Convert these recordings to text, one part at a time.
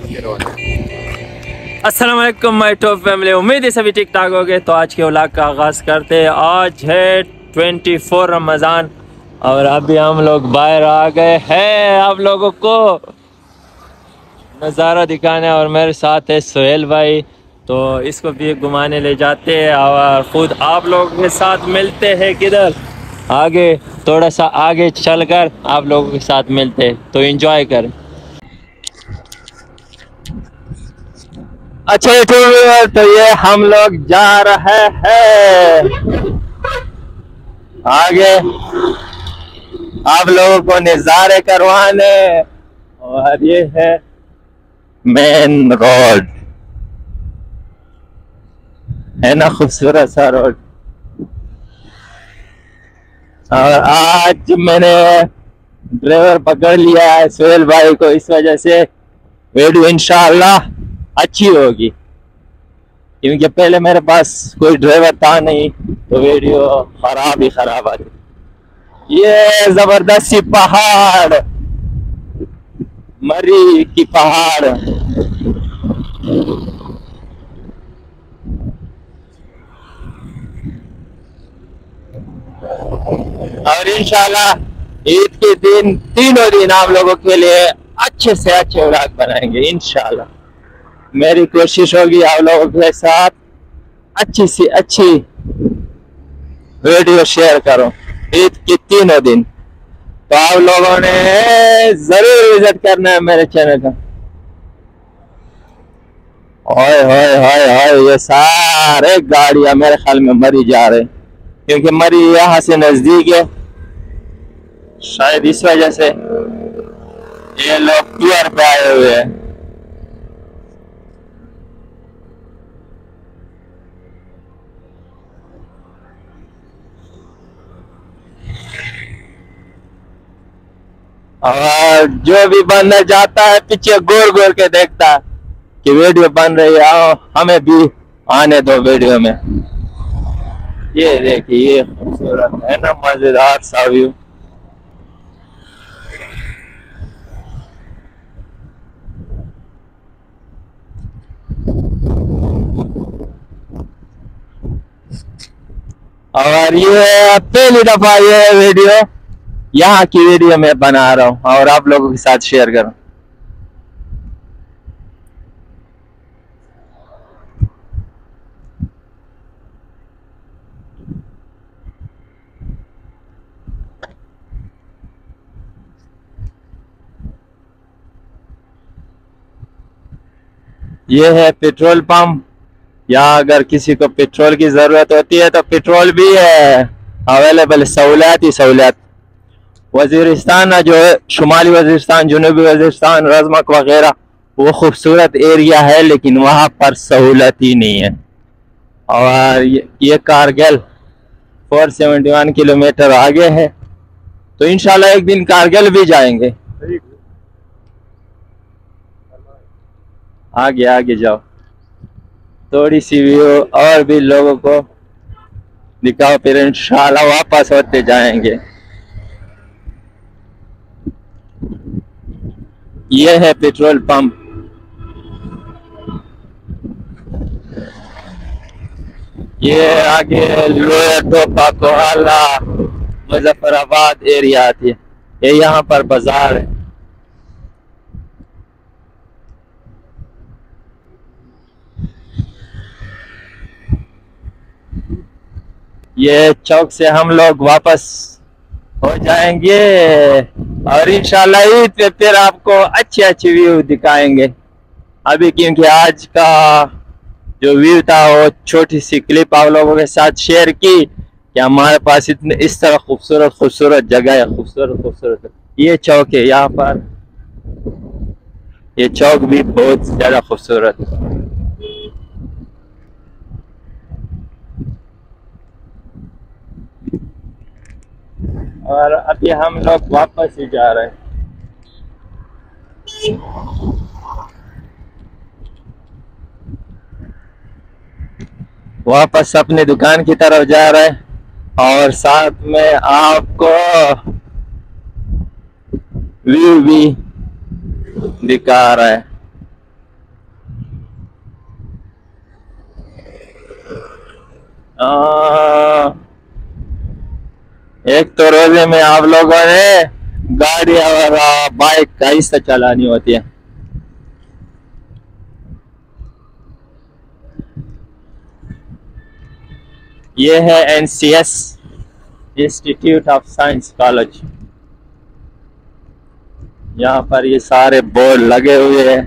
अस्सलाम वालेकुम my top family, उम्मीद है सभी ठीक ठाक हो गए। तो आज के व्लॉग का आगाज़ करते हैं। आज है 24 रमज़ान और अभी हम लोग बाहर आ गए हैं आप लोगों को नज़ारा दिखाने। और मेरे साथ है सोहेल भाई, तो इसको भी घुमाने ले जाते हैं और ख़ुद आप लोगों के साथ मिलते हैं किधर आगे, थोड़ा सा आगे चलकर आप लोगों के साथ मिलते हैं। तो एंजॉय करें। अच्छा तो ये हम लोग जा रहे हैं आगे आप लोगों को नज़ारे करवाने। और ये है मेन रोड, है ना, खूबसूरत सा रोड। और आज मैंने ड्राइवर पकड़ लिया है सोहेल भाई को, इस वजह से वीडियो इंशाअल्लाह अच्छी होगी, क्योंकि पहले मेरे पास कोई ड्राइवर था नहीं तो वीडियो खराब ही खराब आती। ये जबरदस्त सी पहाड़, मरी की पहाड़, और इंशाल्लाह ईद के दिन तीनों दिन आप लोगों के लिए अच्छे से अच्छे व्लॉग बनाएंगे इंशाल्लाह। मेरी कोशिश होगी आप लोगों के साथ अच्छी सी अच्छी वीडियो शेयर करो ईद के तीनों दिन। तो आप लोगों ने जरूर विजिट करना है मेरे चैनल का। ओए होए होए होए, ये सारे गाड़ियां मेरे ख्याल में मरी जा रहे, क्योंकि मरी यहाँ से नजदीक है, शायद इस वजह से ये लोग टूर पे आए हुए हैं। और जो भी बंदा जाता है पीछे गोर गोर के देखता है कि वीडियो बन रही है, आओ हमें भी आने दो वीडियो में। ये देखिए, ये खूबसूरत है ना, मजेदार सा व्यू। और ये पहली दफा ये वीडियो, यहाँ की वीडियो मैं बना रहा हूँ और आप लोगों के साथ शेयर कर रहा हूँ। ये है पेट्रोल पंप। यहाँ अगर किसी को पेट्रोल की जरूरत होती है तो पेट्रोल भी है अवेलेबल, सहूलियत ही सहूलियत। वजीरिस्तान जो है, शुमाली वजीरिस्तान, जनूबी वजीरिस्तान, रजमक वगैरह, वो खूबसूरत एरिया है, लेकिन वहाँ पर सहूलत ही नहीं है। और ये कारगिल 471 किलोमीटर आगे है, तो इंशाल्लाह एक दिन कारगिल भी जाएंगे। आगे आगे जाओ, थोड़ी सी व्यू और भी लोगों को दिखाओ, फिर इंशाल्लाह वापस होते जाएंगे। ये है पेट्रोल पंप। ये आगे लोअर टोपा, कोहाला, मुजफ्फराबाद एरिया आती है। ये यहाँ पर बाजार है। ये चौक से हम लोग वापस हो जाएंगे और इंशाल्लाह ईद पे फिर आपको अच्छे अच्छे व्यू दिखाएंगे। अभी क्योंकि आज का जो व्यू था वो छोटी सी क्लिप आप लोगों के साथ शेयर की कि हमारे पास इतने इस तरह खूबसूरत खूबसूरत जगह है, खूबसूरत खूबसूरत। ये चौक है यहाँ पर, ये चौक भी बहुत ज्यादा खूबसूरत है। और अभी हम लोग वापस ही जा रहे हैं। वापस अपनी दुकान की तरफ जा रहे हैं और साथ में आपको व्यू भी दिखा रहा है। आ, एक तो रोजे में आप लोगों ने गाड़ी और बाइक आहिस्ता चलानी होती है। ये है NCS institute of science college. यहाँ पर ये सारे बोर्ड लगे हुए हैं।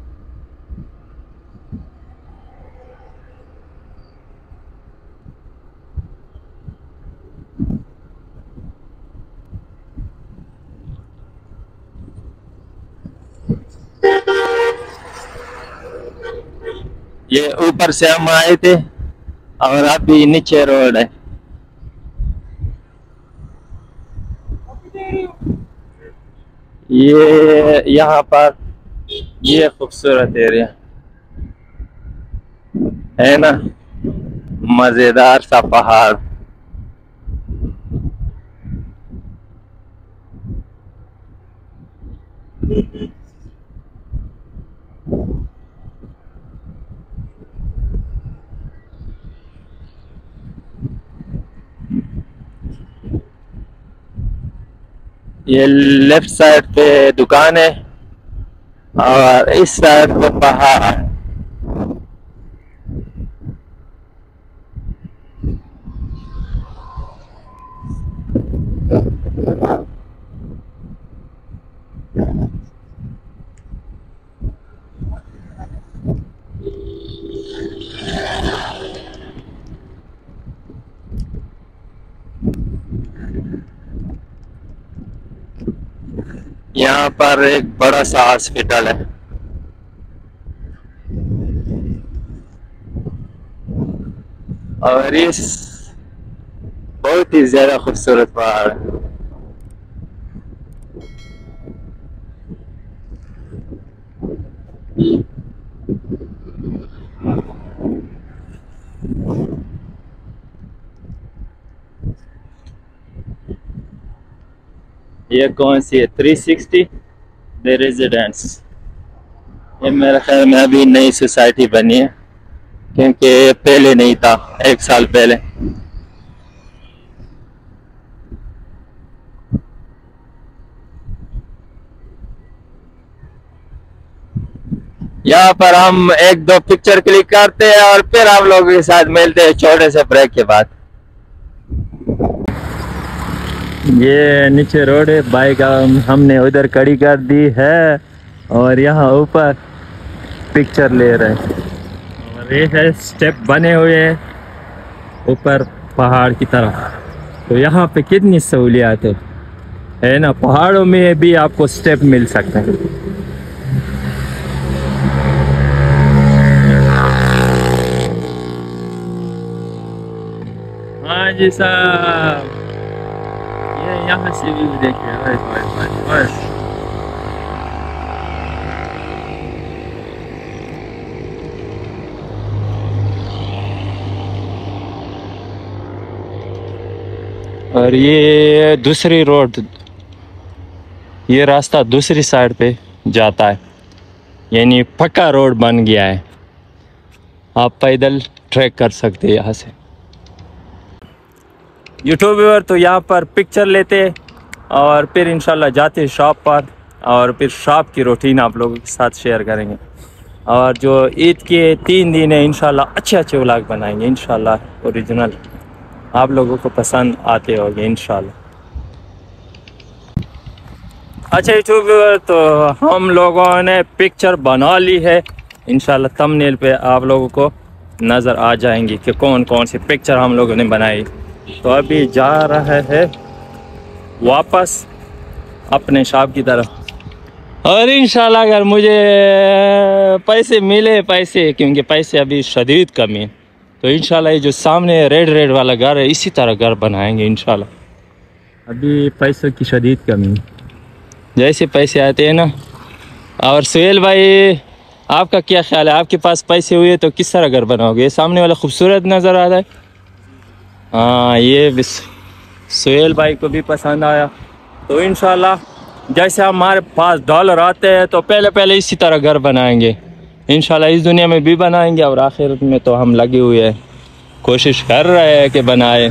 ये ऊपर से हम आए थे और अभी नीचे रोड है। ये यहाँ पर ये खूबसूरत एरिया है ना, मजेदार सा पहाड़। ये लेफ्ट साइड पे दुकान है और इस साइड पे पहाड़। यहाँ पर एक बड़ा सा हॉस्पिटल है और इस बहुत ही ज्यादा खूबसूरत पहाड़ है। ये कौन सी है? 360 द रेजिडेंट्स। ये मेरे ख्याल में अभी नई सोसाइटी बनी है, क्योंकि पहले नहीं था, 1 साल पहले। यहाँ पर हम 1-2 पिक्चर क्लिक करते हैं और फिर आप लोगों के साथ मिलते हैं छोटे से ब्रेक के बाद। ये नीचे रोड है, बाइक हमने उधर खड़ी कर दी है और यहाँ ऊपर पिक्चर ले रहे हैं। और ये है स्टेप बने हुए हैं ऊपर पहाड़ की तरफ। तो यहाँ पे कितनी सहूलियात है ना, पहाड़ों में भी आपको स्टेप मिल सकते हैं। हाँ जी साहब, ये यहाँ से भी देखिए। बस और ये दूसरी रोड, ये रास्ता दूसरी साइड पे जाता है, यानी पक्का रोड बन गया है। आप पैदल ट्रैक कर सकते हैं यहाँ से। यूट्यूबर तो यहाँ पर पिक्चर लेते और फिर इंशाल्लाह जाते शॉप पर और फिर शॉप की रूटीन आप लोगों के साथ शेयर करेंगे। और जो ईद के 3 दिन है इंशाल्लाह अच्छे व्लॉग बनाएंगे इंशाल्लाह, ओरिजिनल आप लोगों को पसंद आते होंगे इंशाल्लाह। अच्छा यूट्यूबर, तो हम लोगों ने पिक्चर बना ली है, इंशाल्लाह थंबनेल पे आप लोगों को नज़र आ जाएंगी कि कौन कौन सी पिक्चर हम लोगों ने बनाई। तो अभी जा रहा है वापस अपने शॉप की तरफ और इंशाल्लाह अगर मुझे पैसे मिले, क्योंकि पैसे अभी शदीद कमी है, तो इंशाल्लाह ये जो सामने रेड वाला घर है इसी तरह घर बनाएंगे इंशाल्लाह। अभी पैसों की शदीद कमी है, जैसे पैसे आते हैं ना। और सुहेल भाई, आपका क्या ख्याल है, आपके पास पैसे हुए तो किस तरह घर बनाओगे? सामने वाला खूबसूरत नज़र आ रहा है। हाँ, ये सुहेल भाई को भी पसंद आया। तो इंशाल्लाह जैसे हमारे पास डॉलर आते हैं तो पहले इसी तरह घर बनाएंगे इंशाल्लाह। इस दुनिया में भी बनाएंगे और आखिरत में तो हम लगे हुए हैं कोशिश कर रहे हैं कि बनाए।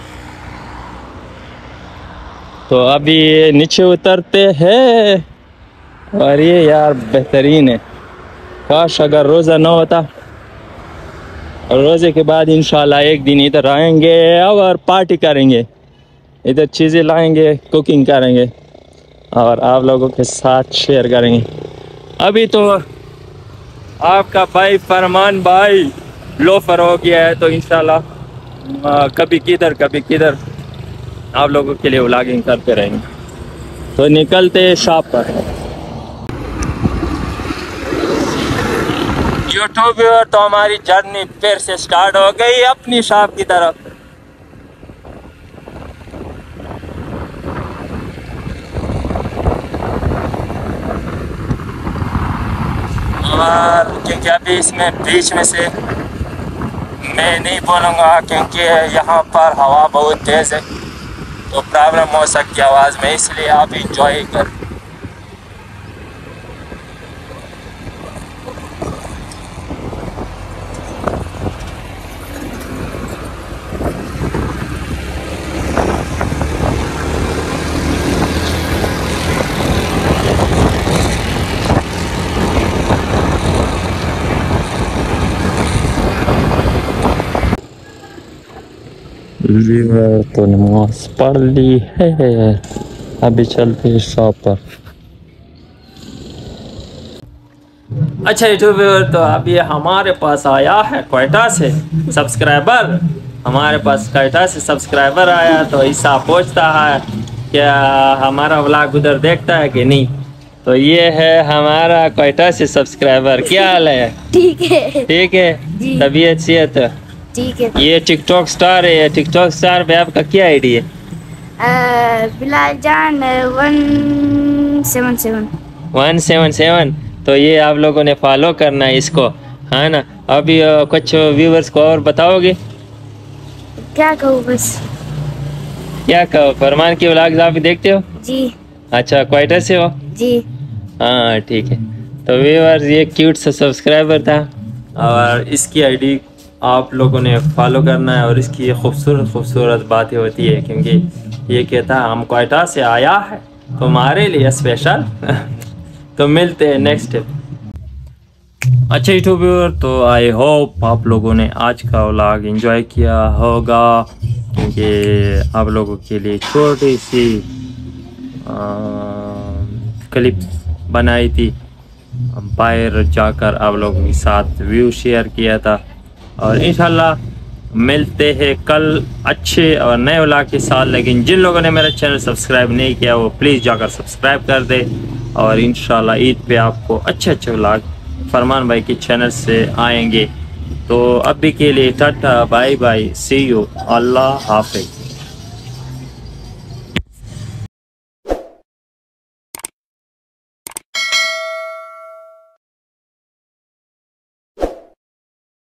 तो अभी नीचे उतरते हैं और ये यार बेहतरीन है। काश अगर रोज़ा ना होता, और रोज़े के बाद इंशाल्लाह एक दिन इधर आएंगे और पार्टी करेंगे, इधर चीज़ें लाएंगे, कुकिंग करेंगे और आप लोगों के साथ शेयर करेंगे। अभी तो आपका भाई फरमान भाई लोफर हो गया है, तो इंशाल्लाह कभी किधर आप लोगों के लिए व्लॉगिंग करते रहेंगे। तो निकलते हैं शॉप पर। यूट्यूब तो हमारी जर्नी फिर से स्टार्ट हो गई अपनी शॉप की तरफ। और क्योंकि अभी इसमें बीच में से मैं नहीं बोलूँगा क्योंकि यहाँ पर हवा बहुत तेज़ है, तो प्रॉब्लम हो सकती है आवाज़ में, इसलिए आप इंजॉय कर। तो नमाज पढ़ ली है, अभी चलते हैं शॉप पर। अच्छा यूट्यूब तो अभी हमारे पास आया है क्वेटा से सब्सक्राइबर, हमारे पास क्वेटा से सब्सक्राइबर आया, तो ऐसा पूछता है क्या हमारा व्लॉग उधर देखता है कि नहीं। तो ये है हमारा क्वेटा से सब्सक्राइबर। क्या हाल है? ठीक है। ठीक है, तबीयत सेहत ठीक है। ये टिकटॉक स्टार है, टिकटॉक स्टार पे आपका क्या आईडी है? बिलाल जान 177। 177। तो ये आप लोगों ने फॉलो करना है इसको, है ना। अभी कुछ व्यूवर्स को और बताओगे? क्या कहूँ बस। क्या कहो? फरमान की व्लॉग्स आप भी देखते हो? जी। अच्छा, क्वेटा से हो? जी हाँ ठीक है। तो व्यूवर्स ये क्यूट सा सब्सक्राइबर था और इसकी आईडी आप लोगों ने फॉलो करना है। और इसकी ये खूबसूरत बातें होती है क्योंकि ये कहता है हम क्वेटा से आया है तुम्हारे लिए स्पेशल। तो मिलते हैं नेक्स्ट। अच्छा यूट्यूब, तो आई होप आप लोगों ने आज का व्लॉग एंजॉय किया होगा क्योंकि आप लोगों के लिए छोटी सी क्लिप बनाई थी। बाहर जाकर आप लोगों के साथ व्यू शेयर किया था और इंशाल्लाह मिलते हैं कल अच्छे और नए व्लॉग के साथ। लेकिन जिन लोगों ने मेरा चैनल सब्सक्राइब नहीं किया वो प्लीज़ जाकर सब्सक्राइब कर दे और इंशाल्लाह ईद पे आपको अच्छे व्लॉग फरमान भाई के चैनल से आएंगे। तो अभी के लिए tata bye bye, see you, अल्लाह हाफिज़।